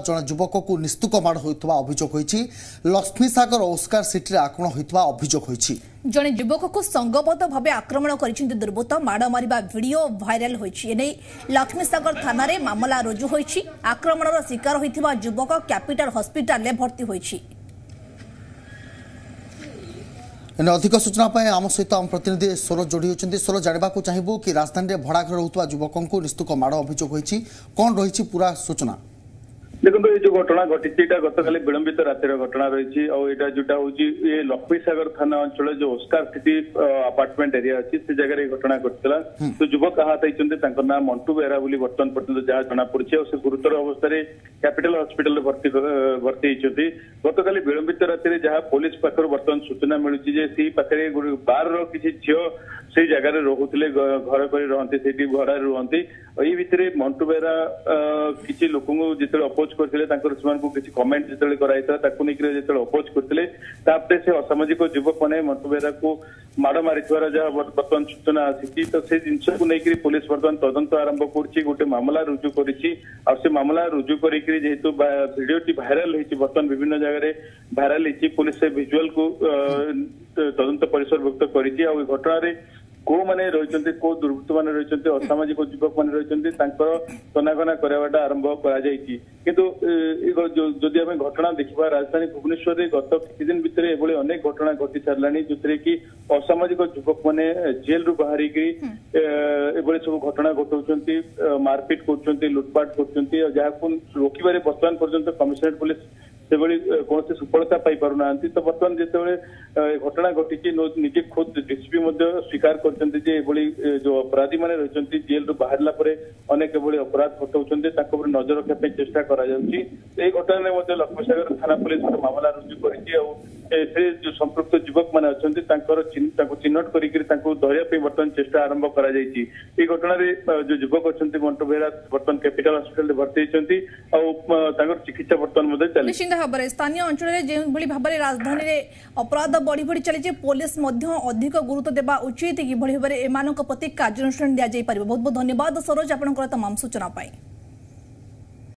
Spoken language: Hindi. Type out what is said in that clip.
जन युवक को निस्तुक माड़ होता अभियोग लक्ष्मी सागर ओस्कार सिटी आक्रमण होता अभियोग जड़े युवक को संगबद्ध भाव आक्रमण कर दुर्बृत्त माड़ मारिबा वीडियो भाइराल होइछि। एने लक्ष्मी सागर थाना रे मामला रुजु होइछि। आक्रमणर शिकार होइथिबा युवक कैपिटल हॉस्पिटल रे भर्ती होइछि। अधिक सूचना आम सहित आम प्रतिनिधि स्वर जोड़ी होती। स्वर जानवा चाहबू कि राजधानी में भड़ा घर रोकवा युवकों को निस्तुक माड़ अभियोग होइछि। कौन रही पूरा सूचना देखो ये जो घटना घटी गतकाली विलंबित रातिर घटना रही जोटा हूँ ये लक्ष्मी सागर थाना अंचल जो ओस्कार सिटी अपार्टमेंट एरिया अच्छी से जगह घटना घटला। तो युवक आहत होती ना मंटू बेहरा बोली बर्तमान पर्यटन जहाँ जना पड़ी से गुरुतर अवस्था कैपिटल हॉस्पिटल भर्ती होती। गतकाली विलंबित रातिर जहाँ पुलिस पाखर बर्तमान सूचना मिलूँ पाखे बार किसी झील से जगह रोते घर कर रही भड़ा रुहति। ये भितर मंटू बेहरा किसी लोक जो अपोज करते किसी कमेंट जो कराई अपोज करते से असामाजिक युवक मैंने मंटू बेहरा को माड़ मारी जहाँ बर्तमान सूचना आसी। तो से जिनस को लेकर पुलिस बर्तमान तदंत आरंभ कर गोटे मामला रुजु कर मामला रुजु करेतु भिडियोटी भाइराल होती बर्तमान विभिन्न जगह भाइराल होती पुलिस से भिजुआल को तदंत परिसरभुक्त कर घटना को मैंने रही को दुर्वृत्त मैंने रही असामाजिक युवक मैंने रही तनाघना कराटा आरंभ किंतु जदि आम घटना देखा राजधानी भुवनेश्वर में गत किसी दिन भितर ये अनेक घटना घटी सारा जो कि असामाजिक युवक मैंने जेल रु बाहर सब घटना घटाऊँ मारपिट कर लुटपाट कर जहाँ रोकबार बर्तमान पर्यंत कमिशनरेट पुलिस से कौन सफलता पाई पार ना। तो बर्तमान जो घटना घटी निजे खुद डीसीपी स्वीकार करते जो अपराधी मैंने रही जेल रु बाहर अनेक अपराध घटाऊँ नजर रखा चेष्टा कर घटना लक्ष्मी सागर थाना पुलिस मामला रुजु कर जो संपृक्त युवक मैंने अच्छा चिन्हट कर धरिया बर्तमान चेष्टा आरंभ कर घटना जो युवक अच्छा मंटू बेहरा बर्तमान कैपिटल हॉस्पिटल भर्ती होती चिकित्सा बर्तमान चली भाव स्थानीय अंचल भाव राजधानी में अपराध बढ़ी बढ़ी चली पुलिस अधिक गुरुत्व देवा उचित कि भाव एम प्रति कार्यानुष्ठान दि जाए। बहुत बहुत धन्यवाद सरोज आपंकर तमाम सूचना पाई।